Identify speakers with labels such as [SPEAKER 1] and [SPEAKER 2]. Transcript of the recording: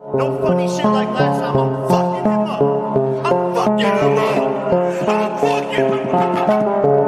[SPEAKER 1] No funny shit like last time. I'm fucking him up. I'm fucking him up. I'm fucking him up.